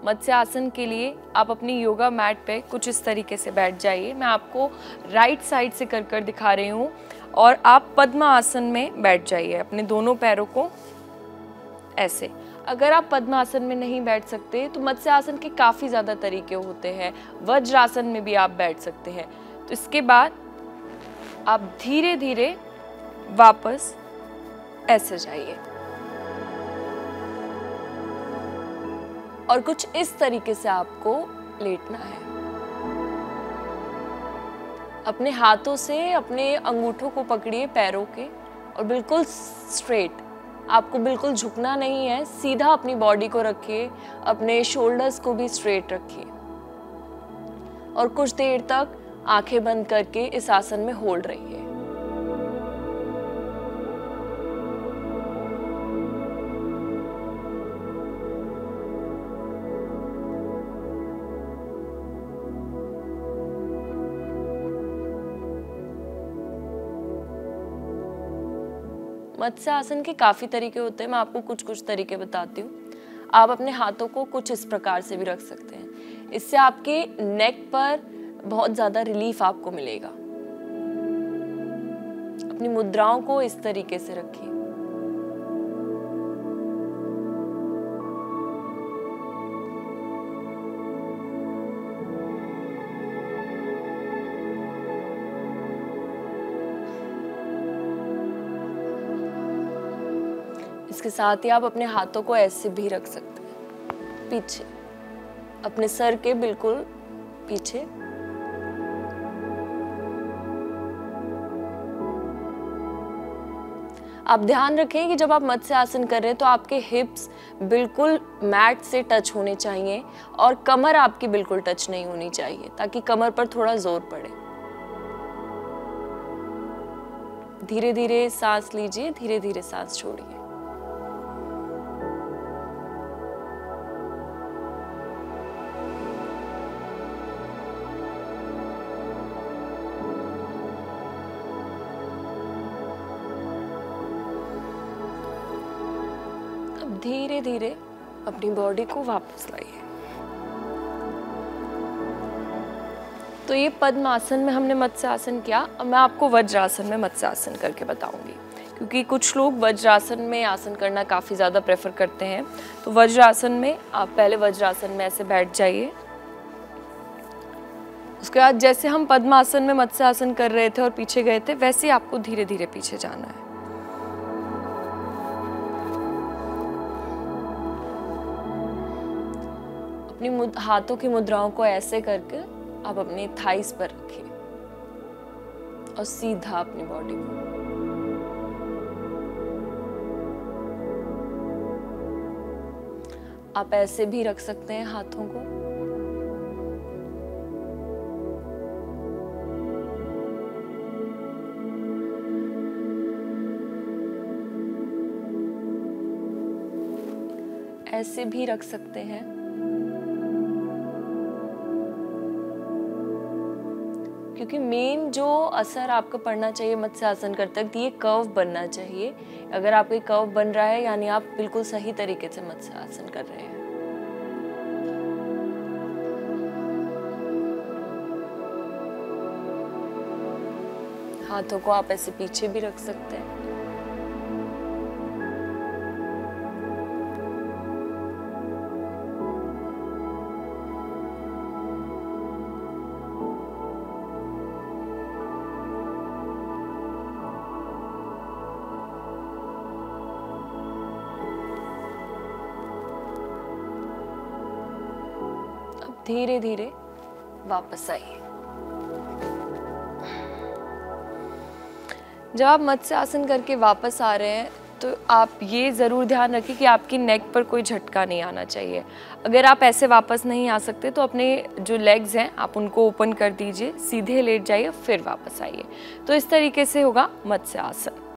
मत्स्य आसन के लिए आप अपनी योगा मैट पे कुछ इस तरीके से बैठ जाइए। मैं आपको राइट साइड से कर दिखा रही हूँ और आप पद्म आसन में बैठ जाइए, अपने दोनों पैरों को ऐसे। अगर आप पद्म आसन में नहीं बैठ सकते तो मत्स्य आसन के काफ़ी ज़्यादा तरीके होते हैं, वज्रासन में भी आप बैठ सकते हैं। तो इसके बाद आप धीरे धीरे वापस ऐसे जाइए और कुछ इस तरीके से आपको लेटना है। अपने हाथों से अपने अंगूठों को पकड़िए पैरों के और बिल्कुल स्ट्रेट, आपको बिल्कुल झुकना नहीं है, सीधा अपनी बॉडी को रखिए, अपने शोल्डर्स को भी स्ट्रेट रखिए और कुछ देर तक आंखें बंद करके इस आसन में होल्ड रहिए। मत्स्य आसन के काफ़ी तरीके होते हैं, मैं आपको कुछ तरीके बताती हूँ। आप अपने हाथों को कुछ इस प्रकार से भी रख सकते हैं, इससे आपके नेक पर बहुत ज़्यादा रिलीफ आपको मिलेगा। अपनी मुद्राओं को इस तरीके से रखिए। इसके साथ ही आप अपने हाथों को ऐसे भी रख सकते हैं, पीछे, अपने सर के बिल्कुल पीछे। आप ध्यान रखें कि जब आप मत्स्य आसन कर रहे हैं तो आपके हिप्स बिल्कुल मैट से टच होने चाहिए और कमर आपकी बिल्कुल टच नहीं होनी चाहिए, ताकि कमर पर थोड़ा जोर पड़े। धीरे धीरे सांस लीजिए, धीरे धीरे सांस छोड़िए। अब धीरे धीरे अपनी बॉडी को वापस लाइए। तो ये पद्म आसन में हमने मत्स्य आसन किया। अब मैं आपको वज्रासन में मत्स्य आसन करके बताऊंगी, क्योंकि कुछ लोग वज्रासन में आसन करना काफ़ी ज़्यादा प्रेफर करते हैं। तो वज्रासन में आप पहले वज्रासन में ऐसे बैठ जाइए। उसके बाद जैसे हम पद्मासन में मत्स्य आसन कर रहे थे और पीछे गए थे, वैसे ही आपको धीरे धीरे पीछे जाना है। अपनी हाथों की मुद्राओं को ऐसे करके आप अपने थाइस पर रखिए और सीधा अपनी बॉडी को। आप ऐसे भी रख सकते हैं हाथों को। ऐसे भी रख सकते हैं। क्योंकि मेन जो असर आपको पड़ना चाहिए मत्स्य आसन करते वक्त, ये कर्व बनना चाहिए। अगर आपका कर्व बन रहा है यानी आप बिल्कुल सही तरीके से मत्स्य आसन कर रहे हैं। हाथों को आप ऐसे पीछे भी रख सकते हैं। धीरे धीरे वापस आइए। जब आप मत्स्य आसन करके वापस आ रहे हैं तो आप ये ज़रूर ध्यान रखिए कि आपकी नेक पर कोई झटका नहीं आना चाहिए। अगर आप ऐसे वापस नहीं आ सकते तो अपने जो लेग्स हैं आप उनको ओपन कर दीजिए, सीधे लेट जाइए, फिर वापस आइए। तो इस तरीके से होगा मत्स्य आसन।